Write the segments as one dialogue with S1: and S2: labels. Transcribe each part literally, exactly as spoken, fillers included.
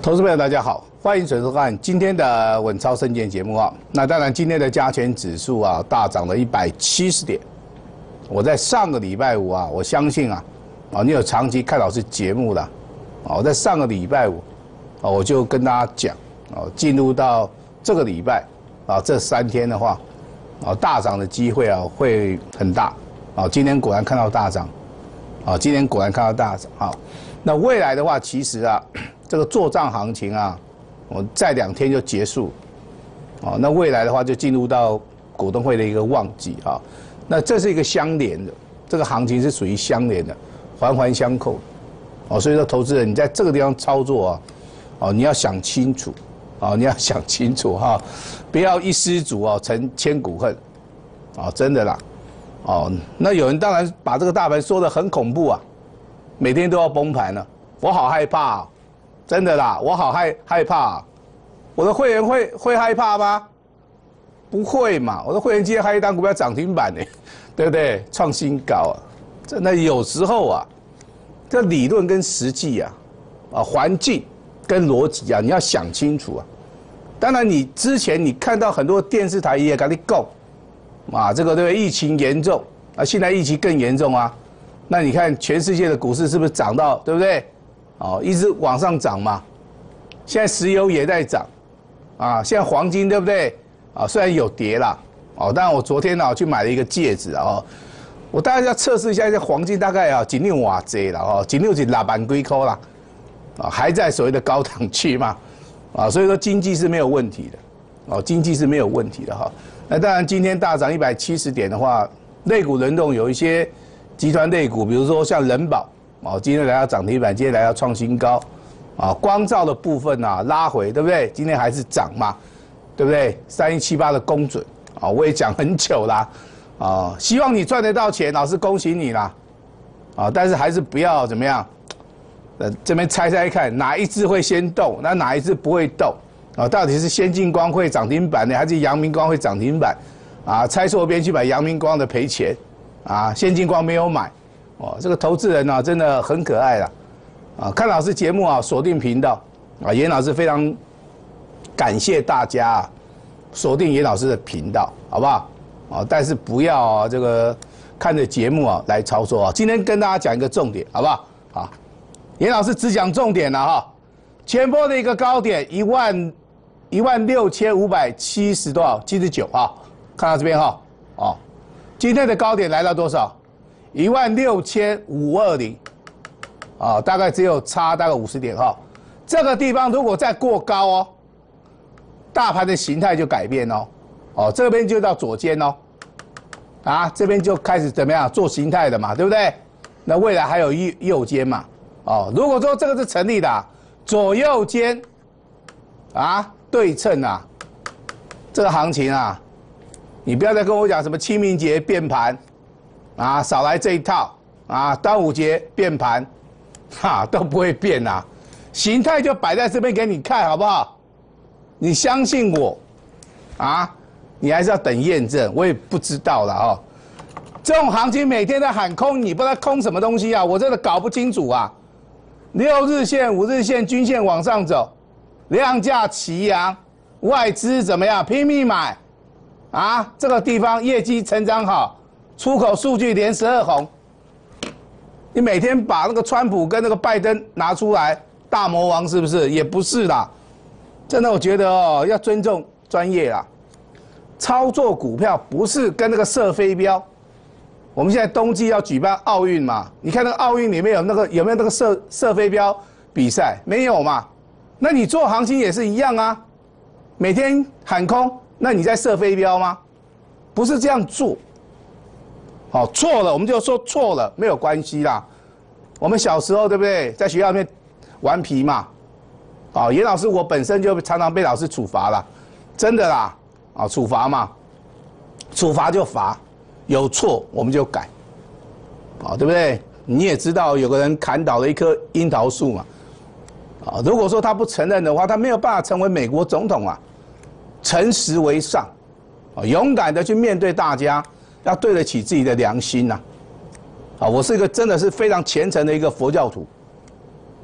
S1: 投资朋友大家好，欢迎收看今天的稳操胜券节目啊。那当然，今天的加权指数啊大涨了一百七十点。我在上个礼拜五啊，我相信啊，啊你有长期看老师节目的，啊我在上个礼拜五，啊我就跟大家讲，啊进入到这个礼拜啊这三天的话，啊大涨的机会啊会很大。啊今天果然看到大涨，啊今天果然看到大涨。好，那未来的话，其实啊。这个做账行情啊，我再两天就结束，哦，那未来的话就进入到股东会的一个旺季啊，那这是一个相连的，这个行情是属于相连的，环环相扣，哦，所以说投资人你在这个地方操作啊，哦，你要想清楚，哦，你要想清楚哈，不要一失足哦成千古恨，哦，真的啦，哦，那有人当然把这个大盘说得很恐怖啊，每天都要崩盘了，我好害怕啊。真的啦，我好害害怕、啊，我的会员会会害怕吗？不会嘛，我的会员今天还一档股票涨停板呢，对不对？创新高啊！真的有时候啊，这理论跟实际啊，啊环境跟逻辑啊，你要想清楚啊。当然，你之前你看到很多电视台也跟你讲，啊，这个对不对？疫情严重啊，现在疫情更严重啊。那你看全世界的股市是不是涨到，对不对？哦，一直往上涨嘛，现在石油也在涨，啊，现在黄金对不对？啊，虽然有跌啦，哦，但我昨天呢、啊、去买了一个戒指啊，哦，我大概要测试一下这黄金大概啊几六瓦贼了哦，几六是六万几块啦，啊，还在所谓的高档区嘛，啊，所以说经济是没有问题的，哦，经济是没有问题的哈。那当然今天大涨一百七十点的话，类股轮动有一些集团类股，比如说像人保。哦，今天来到涨停板，今天来到创新高，啊，光照的部分啊拉回，对不对？今天还是涨嘛，对不对？三一七八的公准，啊，我也讲很久啦，啊，希望你赚得到钱，老师恭喜你啦，啊，但是还是不要怎么样，呃，这边猜猜看，哪一只会先动，那哪一只不会动，啊，到底是先进光会涨停板呢，还是阳明光会涨停板？啊，猜错边去买阳明光的赔钱，啊，先进光没有买。哦，这个投资人啊，真的很可爱啦，啊，看老师节目啊，锁定频道，啊，严老师非常感谢大家啊，锁定严老师的频道，好不好？啊，但是不要啊，这个看着节目啊来操作啊。今天跟大家讲一个重点，好不好？好，严老师只讲重点了哈。前波的一个高点一万一万六千五百七十多少？七十九哈，看到这边哈，哦，今天的高点来到多少？一万六千五二零，啊，大概只有差大概五十点哈。这个地方如果再过高哦，大盘的形态就改变哦，哦，这边就到左肩哦，啊，这边就开始怎么样做形态的嘛，对不对？那未来还有右右肩嘛，哦，如果说这个是成立的、啊，左右肩，啊，对称啊，这个行情啊，你不要再跟我讲什么清明节变盘。啊，少来这一套啊！端午节变盘，哈都不会变呐、啊，形态就摆在这边给你看，好不好？你相信我，啊，你还是要等验证，我也不知道了哦。这种行情每天在喊空，你不知道空什么东西啊？我真的搞不清楚啊！六日线、五日线均线往上走，量价齐扬，外资怎么样拼命买？啊，这个地方业绩成长好。出口数据连十二红，你每天把那个川普跟那个拜登拿出来，大魔王是不是？也不是啦，真的，我觉得哦，要尊重专业啦。操作股票不是跟那个射飞镖。我们现在冬季要举办奥运嘛，你看那个奥运里面有那个有没有那个射射飞镖比赛？没有嘛？那你做行情也是一样啊，每天喊空，那你在射飞镖吗？不是这样做。好，错了，我们就说错了，没有关系啦。我们小时候对不对，在学校里面顽皮嘛，啊，严老师我本身就常常被老师处罚啦，真的啦，啊，处罚嘛，处罚就罚，有错我们就改，啊，对不对？你也知道有个人砍倒了一棵樱桃树嘛，啊，如果说他不承认的话，他没有办法成为美国总统啊。诚实为上，啊，勇敢的去面对大家。要对得起自己的良心呐、啊！啊，我是一个真的是非常虔诚的一个佛教徒，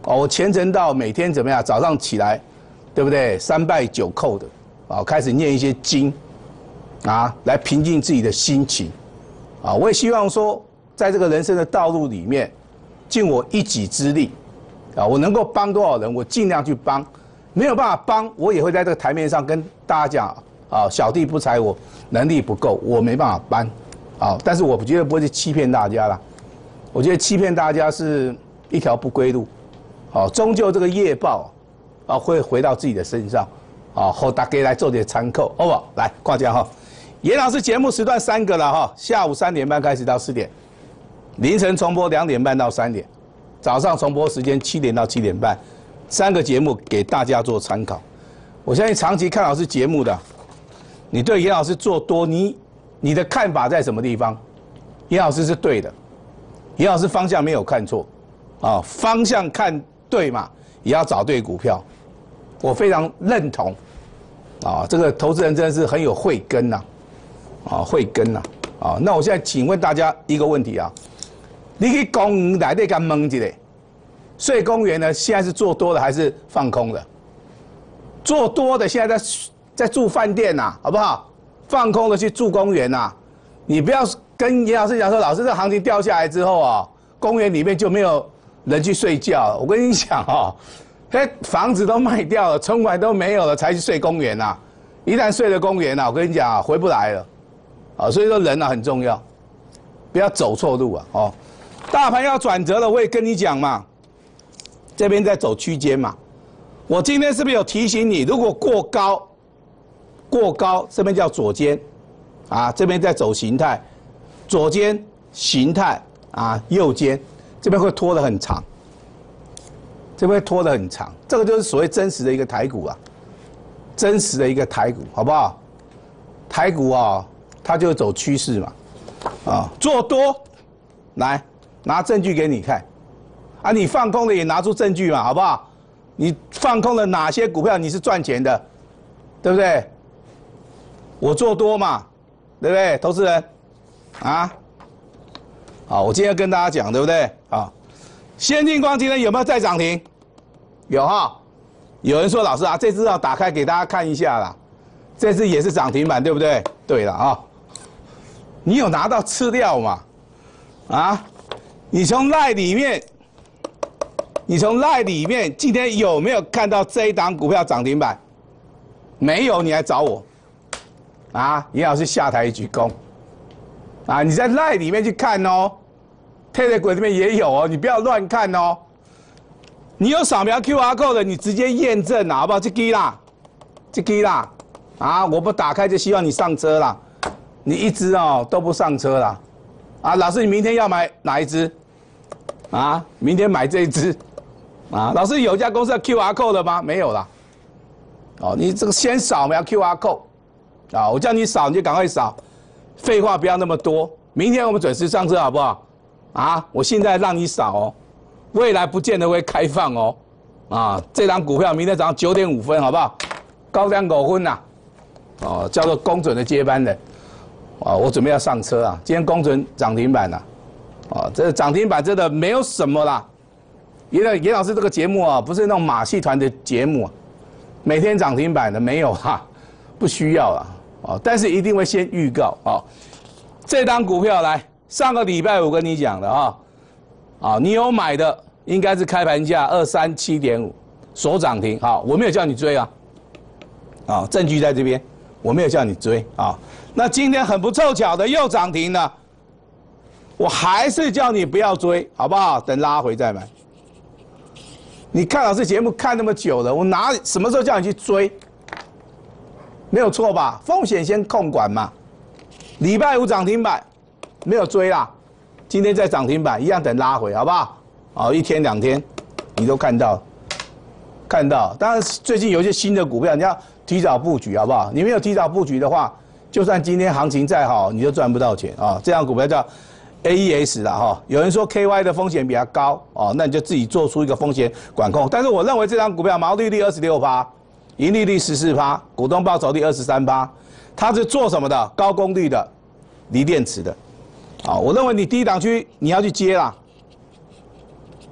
S1: 哦，我虔诚到每天怎么样？早上起来，对不对？三拜九叩的，啊，开始念一些经，啊，来平静自己的心情，啊，我也希望说，在这个人生的道路里面，尽我一己之力，啊，我能够帮多少人，我尽量去帮。没有办法帮，我也会在这个台面上跟大家讲，啊，小弟不才我能力不够，我没办法帮，啊，但是我绝对不会去欺骗大家啦。我觉得欺骗大家是一条不归路。好，终究这个业报啊会回到自己的身上，啊，后大家来做点参考，好不好？来，挂奖哈。严老师节目时段三个了哈，下午三点半开始到四点，凌晨重播两点半到三点，早上重播时间七点到七点半，三个节目给大家做参考。我相信长期看老师节目的，你对严老师做多，你你的看法在什么地方？严老师是对的，严老师方向没有看错，啊，方向看对嘛，也要找对股票，我非常认同，啊，这个投资人真的是很有慧根呐，啊，慧根呐，啊，那我现在请问大家一个问题啊，你去公园来那个问一下，睡公园呢现在是做多的还是放空的？做多的现在在在住饭店呐，好不好？放空的去住公园呐，你不要跟严老师讲说，老师这行情掉下来之后啊，公园里面就没有人去睡觉。我跟你讲哦，那房子都卖掉了，存款都没有了，才去睡公园呐。一旦睡了公园呐，我跟你讲啊，回不来了。啊，所以说人啊很重要，不要走错路啊。哦，大盘要转折了，我也跟你讲嘛，这边在走区间嘛。我今天是不是有提醒你，如果过高，过高这边叫左肩，啊，这边在走形态，左肩形态啊，右肩这边会拖得很长，这边会拖得很长，这个就是所谓真实的一个台股啊，真实的一个台股，好不好？台股啊，它就是走趋势嘛，啊，做多，来拿证据给你看，啊，你放空的也拿出证据嘛，好不好？你放空了哪些股票你是赚钱的，对不对？我做多嘛，对不对？投资人，啊，好，我今天跟大家讲，对不对？好，先进光今天有没有再涨停？有哈。有人说老师啊，这支要打开给大家看一下啦，这支也是涨停板，对不对？对了啊，你有拿到资料嘛？啊，你从赖里面。你从赖里面今天有没有看到这一档股票涨停板？没有，你来找我，啊，严老师下台一鞠躬，啊，你在赖里面去看哦 ，Telegram 里面也有哦，你不要乱看哦。你有扫描 Q R code 的，你直接验证啦，好不好？这支啦，这支啦，啊，我不打开就希望你上车啦，你一支哦都不上车啦，啊，老师你明天要买哪一支？啊，明天买这一支。啊，老师有一家公司要 Q R code 的吗？没有啦。哦，你这个先扫描 Q R code， 啊，我叫你扫你就赶快扫，废话不要那么多。明天我们准时上车好不好？啊，我现在让你扫哦，未来不见得会开放哦。啊，这张股票明天早上九点五分好不好？高粱狗分呐，哦，叫做公准的接班人，啊，我准备要上车啊，今天公准涨停板呐，啊，这涨停板真的没有什么啦。严严老师这个节目啊，不是那种马戏团的节目、啊，每天涨停板的没有哈、啊，不需要了啊，但是一定会先预告啊。这张股票来，上个礼拜我跟你讲的啊，啊，你有买的应该是开盘价二三七点五，锁涨停，好，我没有叫你追啊，啊，证据在这边，我没有叫你追啊。那今天很不凑巧的又涨停了，我还是叫你不要追，好不好？等拉回再买。你看老师节目看那么久了，我哪什么时候叫你去追？没有错吧？风险先控管嘛。礼拜五涨停板，没有追啦。今天在涨停板一样等拉回，好不好？哦，一天两天，你都看到，看到。当然最近有一些新的股票，你要提早布局，好不好？你没有提早布局的话，就算今天行情再好，你就赚不到钱啊。这样股票叫 A E S 啦哈，有人说 K Y 的风险比较高哦，那你就自己做出一个风险管控。但是我认为这张股票毛利率二十六趴，盈利率十四趴，股东报酬率二十三趴，它是做什么的？高功率的锂电池的，啊，我认为你低档区你要去接啦，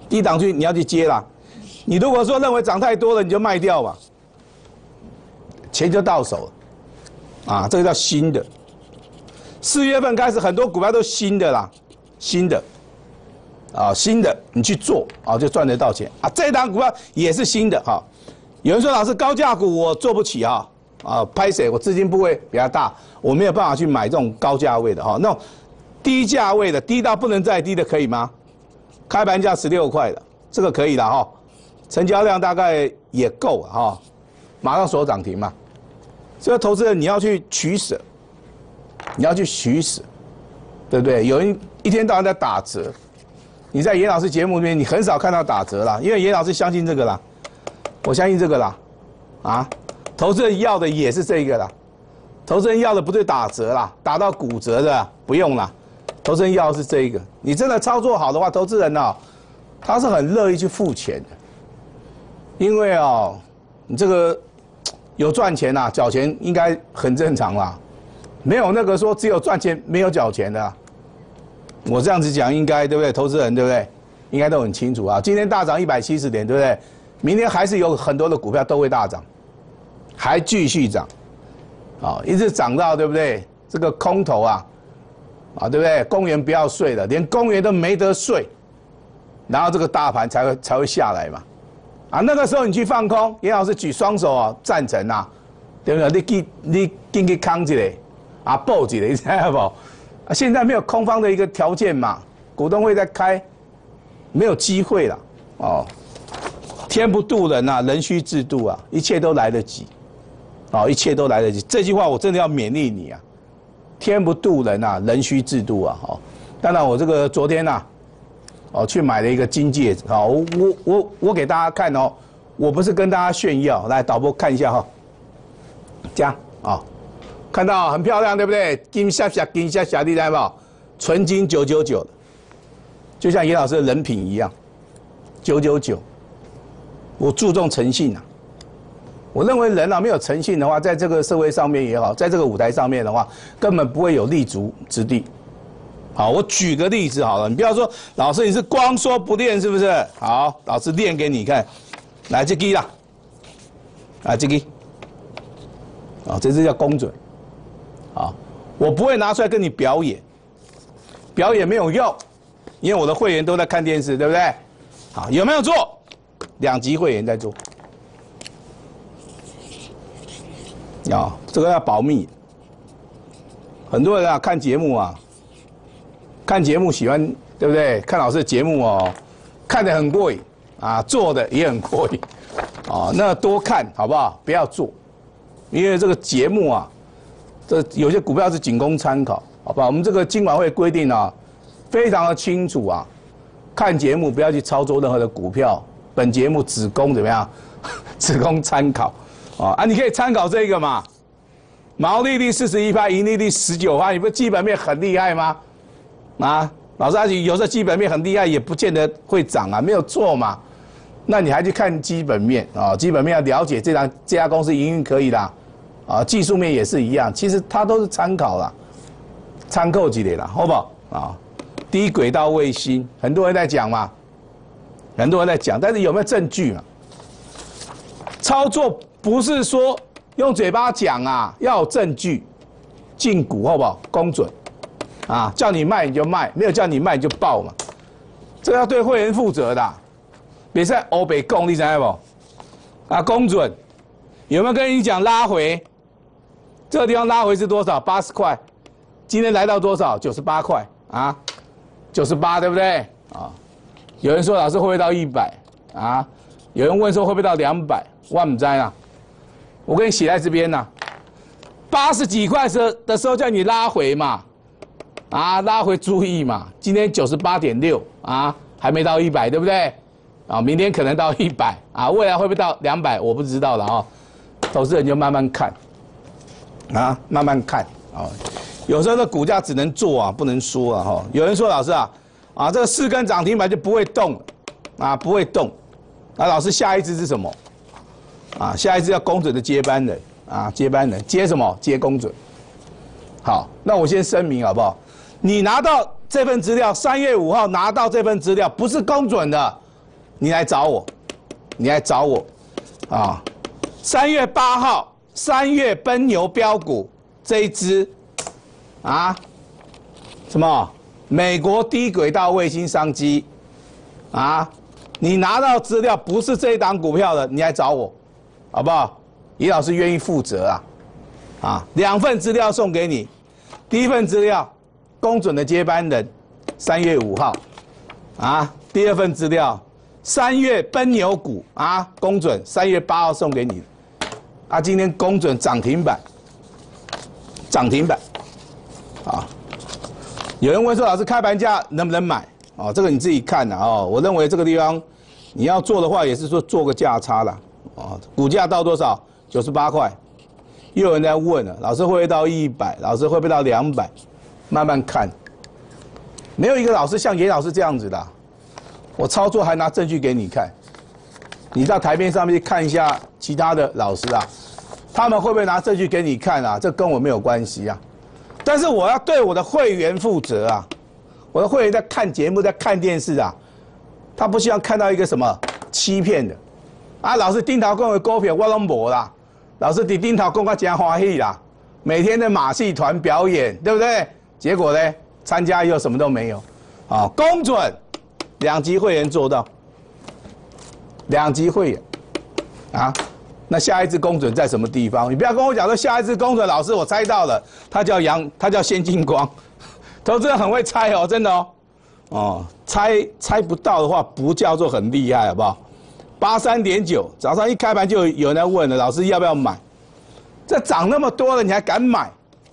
S1: 低档区你要去接啦。你如果说认为涨太多了，你就卖掉吧，钱就到手了，啊，这个叫新的。四月份开始，很多股票都新的啦，新的，啊，新的你去做啊，就赚得到钱啊。这档股票也是新的哈。有人说老师高价股我做不起啊，啊，拍谁？我资金部位比较大，我没有办法去买这种高价位的哈。那种低价位的，低到不能再低的可以吗？开盘价十六块的，这个可以的哈，成交量大概也够了哈，马上锁涨停嘛。这个投资人你要去取舍，你要去取舍，对不对？有人一天到晚在打折，你在严老师节目里面你很少看到打折啦，因为严老师相信这个啦，我相信这个啦，啊，投资人要的也是这个啦，投资人要的不是打折啦，打到骨折的不用啦。投资人要的是这一个，你真的操作好的话，投资人呢、哦，他是很乐意去付钱的，因为哦，你这个有赚钱啦、啊，缴钱应该很正常啦，没有那个说只有赚钱没有缴钱的、啊，我这样子讲应该对不对？投资人对不对？应该都很清楚啊。今天大涨一百七十点，对不对？明天还是有很多的股票都会大涨，还继续涨，啊、哦，一直涨到对不对？这个空头啊。啊，对不对？公园不要睡了，连公园都没得睡，然后这个大盘才会才会下来嘛。啊，那个时候你去放空，严老师举双手啊，赞成啊，对不对？你去你进去扛一个，啊，抱一个，你知道不？啊，现在没有空方的一个条件嘛，股东会在开，没有机会了。哦，天不渡人啊，人须自渡啊，一切都来得及，哦，一切都来得及。这句话我真的要勉励你啊。天不渡人啊，人须自渡啊！哦，当然我这个昨天呐、啊，哦去买了一个金戒指啊，我我我我给大家看哦，我不是跟大家炫耀，来导播看一下哈、哦，这样啊、哦，看到很漂亮对不对？金闪闪金闪闪，你知道不？纯金九九九的，就像严老师的人品一样，九九九。我注重诚信啊。我认为人啊没有诚信的话，在这个社会上面也好，在这个舞台上面的话，根本不会有立足之地。好，我举个例子好了，你不要说老师你是光说不练是不是？好，老师练给你看，来这支啦，来这支，啊，这支叫公准，好，我不会拿出来跟你表演，表演没有用，因为我的会员都在看电视，对不对？好，有没有做？两级会员在做。啊，这个要保密。很多人啊看节目啊，看节目喜欢对不对？看老师的节目哦，看得很过瘾啊，做的也很过瘾啊。那多看好不好？不要做，因为这个节目啊，这有些股票是仅供参考，好不好？我们这个金管会规定啊，非常的清楚啊，看节目不要去操作任何的股票，本节目只供怎么样？只供参考。哦啊，你可以参考这个嘛，毛利率四十一趴，盈利率十九趴，你不基本面很厉害吗？啊，老师阿有时候基本面很厉害，也不见得会涨啊，没有错嘛。那你还去看基本面啊、哦？基本面要了解这家这家公司营运可以啦，啊，技术面也是一样，其实它都是参考啦，参考几类啦，好不好？啊，低轨道卫星，很多人在讲嘛，很多人在讲，但是有没有证据嘛？操作。不是说用嘴巴讲啊，要有证据，进股好不好？公准，啊，叫你卖你就卖，没有叫你卖你就爆嘛，这个要对会员负责的，别在欧北供，你知道不？啊，公准，有没有跟你讲拉回？这个地方拉回是多少？八十块，今天来到多少？九十八块啊，九十八对不对？啊，有人说老师会不会到一百啊？有人问说会不会到两百？我不知啦。我给你写在这边呐，八十几块时的时候叫你拉回嘛，啊，拉回注意嘛。今天九十八点六啊，还没到一百，对不对？啊，明天可能到一百啊，未来会不会到两百？我不知道了啊、哦。投资人就慢慢看，啊，慢慢看啊、哦。有时候的股价只能做啊，不能说啊哈、哦。有人说老师啊，啊，这个四根涨停板就不会动，啊，不会动。那老师下一支是什么？啊，下一支要公准的接班人啊，接班人接什么？接公准。好，那我先声明好不好？你拿到这份资料，三月五号拿到这份资料不是公准的， 你来找我，你来找我，啊，三月八号，三月奔牛标股这一支，啊，什么？美国低轨道卫星商机，啊，你拿到资料不是这一档股票的，你来找我，好不好？尹老师愿意负责啊，啊，两份资料送给你，第一份资料，公准的接班人，三月五号，啊，第二份资料。三月奔牛股啊，公准三月八号送给你，啊，今天公准涨停板，涨停板，啊，有人问说老师开盘价能不能买？哦，这个你自己看呐哦，我认为这个地方你要做的话，也是说做个价差啦，哦，股价到多少？九十八块，又有人在问了，老师会不会到一百？老师会不会到两百？慢慢看，没有一个老师像严老师这样子的。我操作还拿证据给你看，你到台面上面去看一下其他的老师啊，他们会不会拿证据给你看啊？这跟我没有关系啊。但是我要对我的会员负责啊，我的会员在看节目、在看电视啊，他不希望看到一个什么欺骗的啊。老师顶头讲的股票我都没啦，老师伫顶头讲我真欢喜啦，每天的马戏团表演，对不对？结果呢，参加以后什么都没有，啊，公准。两级会员做到，两级会员，啊，那下一支公准在什么地方？你不要跟我讲说下一支公准，老师我猜到了，他叫杨，他叫先进光，投资人很会猜哦，真的哦，哦，猜猜不到的话不叫做很厉害，好不好？八三点九，早上一开盘就有人在问了，老师要不要买？这涨那么多了，你还敢买？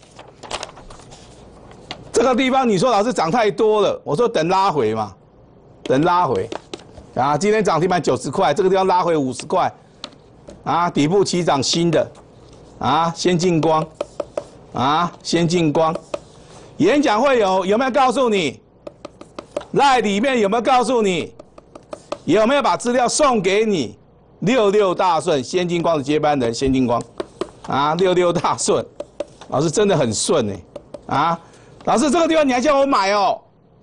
S1: 这个地方你说老师涨太多了，我说等拉回嘛。等拉回，啊，今天涨停板九十块，这个地方拉回五十块，啊，底部起涨新的，啊，先进光，啊，先进光，演讲会有有没有告诉你？赖里面有没有告诉你？有没有把资料送给你？六六大顺，先进光的接班人，先进光，啊，六六大顺，老师真的很顺哎，啊，老师这个地方你还叫我买哦？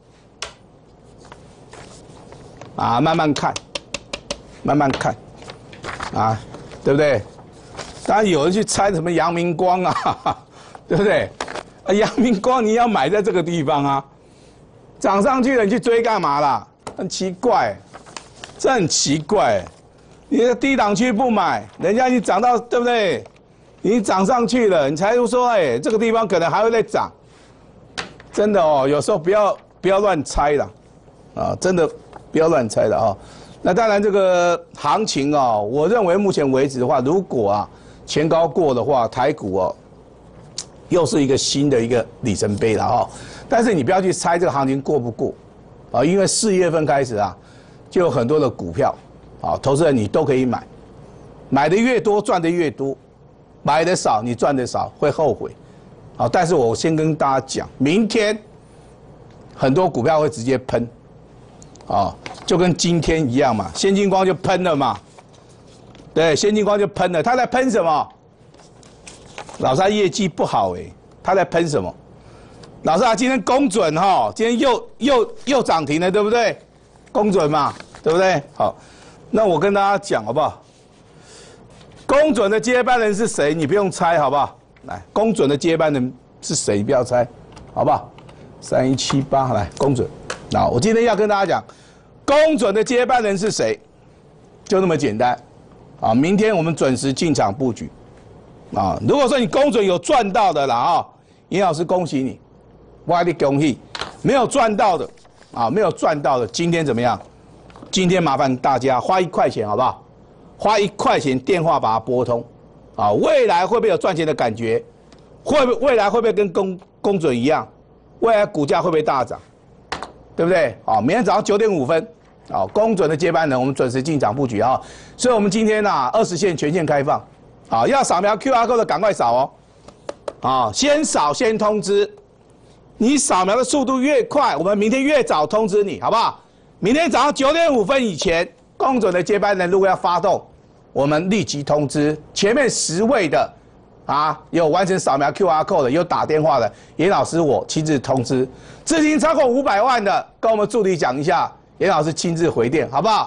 S1: 啊，慢慢看，慢慢看，啊，对不对？当然有人去猜什么阳明光啊，哈哈对不对？啊，阳明光你要买在这个地方啊，涨上去了你去追干嘛啦？很奇怪，这很奇怪。你的低档区不买，人家已经涨到对不对？你涨上去了，你才说哎，这个地方可能还会再涨。真的哦，有时候不要不要乱猜啦，啊，真的。不要乱猜了啊！那当然，这个行情啊，我认为目前为止的话，如果啊前高过的话，台股哦又是一个新的一个里程碑了哈。但是你不要去猜这个行情过不过啊，因为四月份开始啊，就有很多的股票啊，投资人你都可以买，买的越多赚的越多，买的少你赚的少会后悔。好，但是我先跟大家讲，明天很多股票会直接喷。啊，就跟今天一样嘛，先进光就喷了嘛，对，先进光就喷了，他在喷什么？老师他业绩不好哎，他在喷什么？老师啊，今天公准哈，今天又又又涨停了，对不对？公准嘛，对不对？好，那我跟大家讲好不好？公准的接班人是谁？你不用猜好不好？来，公准的接班人是谁？你不要猜，好不好？三一七八，来，公准。那我今天要跟大家讲，公准的接班人是谁？就那么简单，啊，明天我们准时进场布局，啊，如果说你公准有赚到的啦啊，尹老师恭喜你，我给你恭喜，没有赚到的，啊，没有赚到的，今天怎么样？今天麻烦大家花一块钱好不好？花一块钱电话把它拨通，啊，未来会不会有赚钱的感觉？会不未来会不会跟公公准一样？未来股价会不会大涨？对不对？好，明天早上九点五分，好，公准的接班人，我们准时进场布局啊。所以，我们今天啊，二十线全线开放，好，要扫描 Q R code 的赶快扫哦，啊，先扫先通知，你扫描的速度越快，我们明天越早通知你，好不好？明天早上九点五分以前，公准的接班人如果要发动，我们立即通知。前面十位的。啊，有完成扫描 Q R code 的，有打电话的，严老师我亲自通知。资金超过五百万的，跟我们助理讲一下，严老师亲自回电，好不好？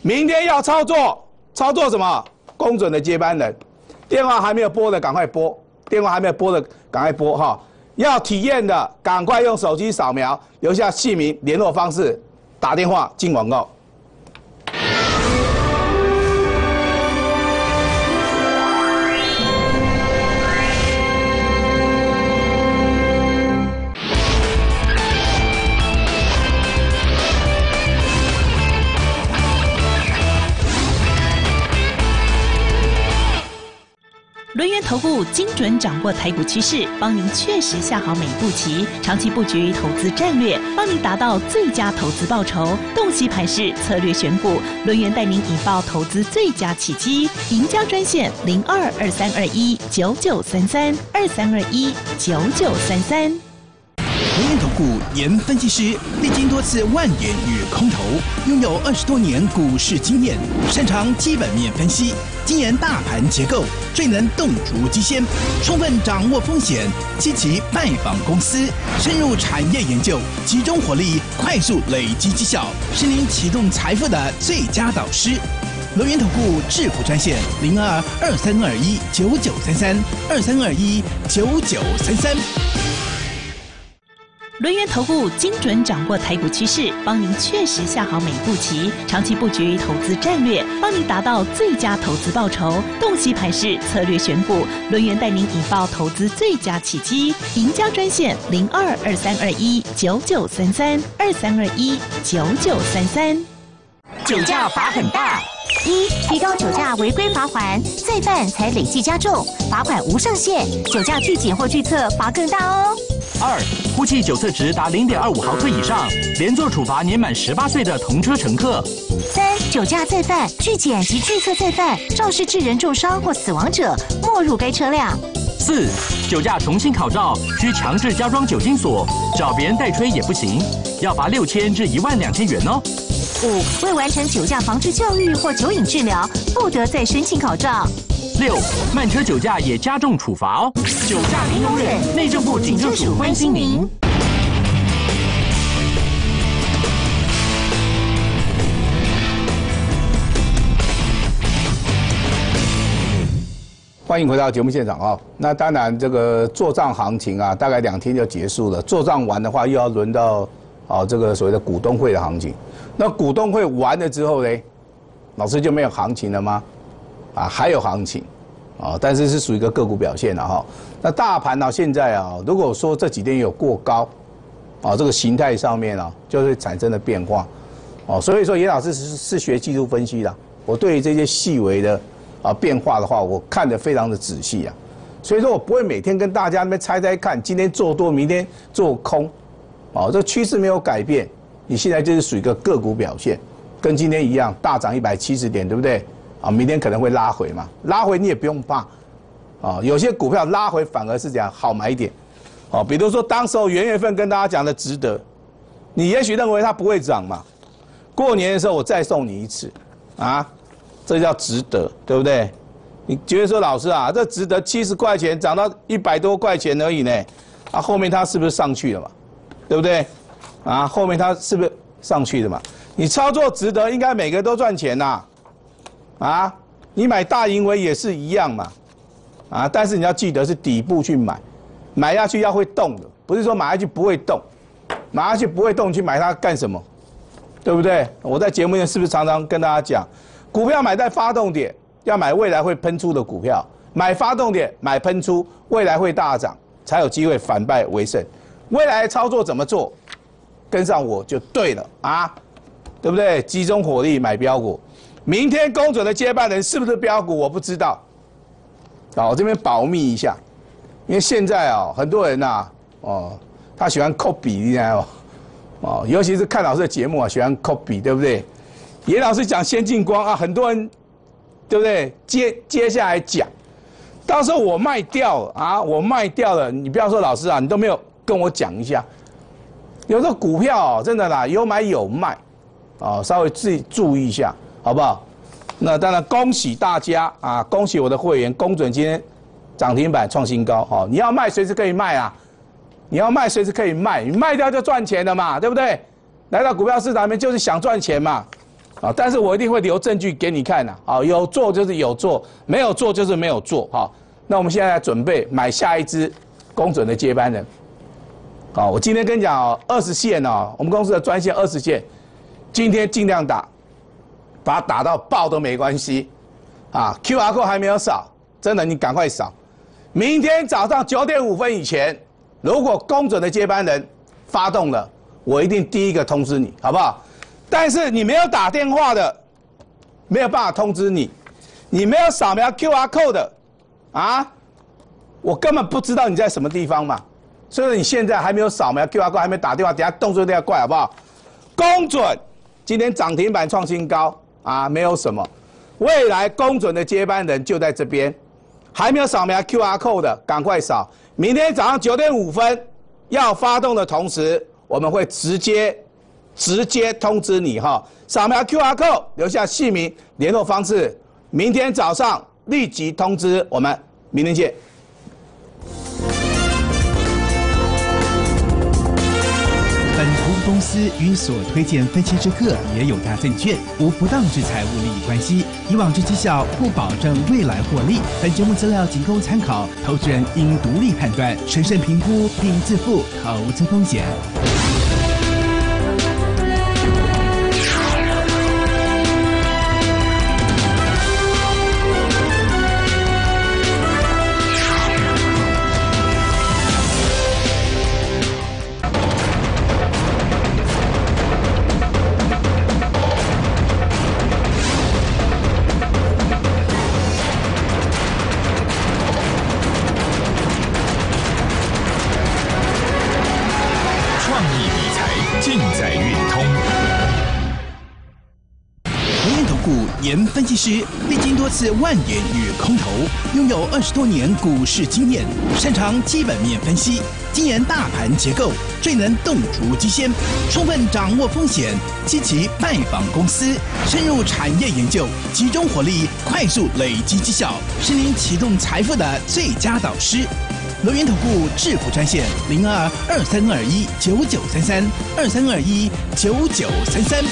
S1: 明天要操作，操作什么？公准的接班人，电话还没有拨的赶快拨，电话还没有拨的赶快拨哈。要体验的赶快用手机扫描，留下姓名、联络方式，打电话进广告。
S2: 轮源投顾精准掌握台股趋势，帮您确实下好每一步棋，长期布局投资战略，帮您达到最佳投资报酬。洞悉盘势，策略选股，轮源带您引爆投资最佳契机。赢家专线零二二三二一九九三三二三二一九九三三。
S3: 轮源投顾严分析师，历经多次万点与空头，拥有二十多年股市经验，擅长基本面分析，精研大盘结构，最能洞烛机先，充分掌握风险，积极拜访公司，深入产业研究，集中火力，快速累积绩效，是您启动财富的最佳导师。轮源投顾致富专线零二二三二一九九三三二三二一九九三三。
S2: 轮源投顾精准掌握台股趋势，帮您确实下好每一步棋，长期布局投资战略，帮您达到最佳投资报酬。洞悉盘势，策略选股，轮源带您引爆投资最佳契机。赢家专线零二二三二一九九三三二三二一九九三三。
S4: 酒驾罚很大。一、提高酒驾违规罚锾，再犯才累计加重，罚款无上限，酒驾拒检或拒测罚更大哦。
S5: 二、呼气酒测值达零点二五毫克以上，连坐处罚年满十八岁的同车乘客。
S4: 三、酒驾再犯、拒检及拒测再犯，肇事致人重伤或死亡者，没入该车辆。
S5: 四、酒驾重新考照，需强制加装酒精锁，找别人代吹也不行，要罚六千至一万两千元哦。
S4: 五、未完成酒驾防治教育或酒瘾治疗，不得再申请考照。
S5: 六、慢车酒驾也加重处罚哦。酒驾零容忍，内政部警政署关心您。
S1: 欢迎回到节目现场啊！那当然，这个做账行情啊，大概两天就结束了。做账完的话，又要轮到啊这个所谓的股东会的行情。那股东会完了之后呢，老师就没有行情了吗？啊，还有行情，啊，但是是属于一个个股表现了哈。那大盘呢，现在啊，如果说这几天有过高，啊，这个形态上面啊，就会产生了变化，哦，所以说严老师是是学技术分析的，我对于这些细微的啊变化的话，我看得非常的仔细啊。所以说我不会每天跟大家那边猜猜看，今天做多，明天做空，哦，这趋势没有改变。你现在就是属于一个个股表现，跟今天一样大涨一百七十点，对不对？啊，明天可能会拉回嘛，拉回你也不用怕，啊，有些股票拉回反而是这样好买点，哦，比如说当时候元月份跟大家讲的值得，你也许认为它不会涨嘛，过年的时候我再送你一次，啊，这叫值得，对不对？你觉得说老师啊，这值得七十块钱涨到一百多块钱而已呢，啊，后面它是不是上去了嘛，对不对？啊，后面它是不是上去的嘛？你操作值得，应该每个都赚钱呐，啊，你买大盈维也是一样嘛，啊，但是你要记得是底部去买，买下去要会动的，不是说买下去不会动，买下去不会动你去买它干什么？对不对？我在节目里是不是常常跟大家讲，股票买在发动点，要买未来会喷出的股票，买发动点，买喷出，未来会大涨，才有机会反败为胜。未来操作怎么做？跟上我就对了啊，对不对？集中火力买标股，明天公准的接班人是不是标股？我不知道，好，我这边保密一下，因为现在啊，很多人呐，哦，他喜欢 copy， 你知道吗？哦，尤其是看老师的节目啊，喜欢 copy， 对不对？严老师讲先进光啊，很多人，对不对？接接下来讲，到时候我卖掉了啊，我卖掉了，你不要说老师啊，你都没有跟我讲一下。有时候股票哦，真的啦，有买有卖，哦，稍微自己注意一下，好不好？那当然恭喜大家啊，恭喜我的会员，公准今天涨停板创新高，好，你要卖随时可以卖啊，你要卖随时可以卖，你卖掉就赚钱了嘛，对不对？来到股票市场里面就是想赚钱嘛， 啊，但是我一定会留证据给你看呐，啊，有做就是有做，没有做就是没有做，好，那我们现在准备买下一支公准的接班人，好，我今天跟你讲哦，二十线哦，我们公司的专线二十线，今天尽量打，把它打到爆都没关系，啊 ，Q R code 还没有扫，真的你赶快扫，明天早上九点五分以前，如果公准的接班人发动了，我一定第一个通知你，好不好？但是你没有打电话的，没有办法通知你；你没有扫描 Q R code 的，啊，我根本不知道你在什么地方嘛。所以你现在还没有扫描 Q R code， 还没打电话，等下动作一定要快，好不好？公准今天涨停板创新高啊，没有什么。未来公准的接班人就在这边，还没有扫描 Q R code 的，赶快扫。明天早上九点五分要发动的同时，我们会直接。直接通知你哈，扫描 Q R code， 留下姓名、联络方式，明天早上立即通知我们，明天见。
S3: 本投资公司与所推荐分期之客也有大证券，无不当之财务利益关系。以往之绩效不保证未来获利。本节目资料仅供参考，投资人应独立判断、审慎评估并自负投资风险。 研分析师历经多次万点与空头，拥有二十多年股市经验，擅长基本面分析，精研大盘结构，最能洞烛机先，充分掌握风险，积极拜访公司，深入产业研究，集中火力，快速累积绩效，是您启动财富的最佳导师。轮源投顾致富专线零二二三二一九九三三二三二一九九三三。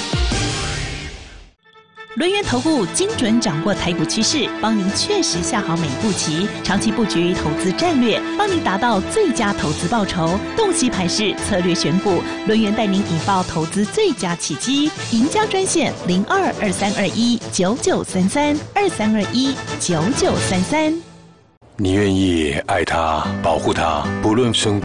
S2: 轮源投顾精准掌握台股趋势，帮您确实下好每一步棋，长期布局投资战略，帮您达到最佳投资报酬。洞悉盘势，策略选股，轮源带您引爆投资最佳契机。赢家专线零二二三二一九九三三二三二一九九三三。
S6: 你愿意爱他、保护他，不论生。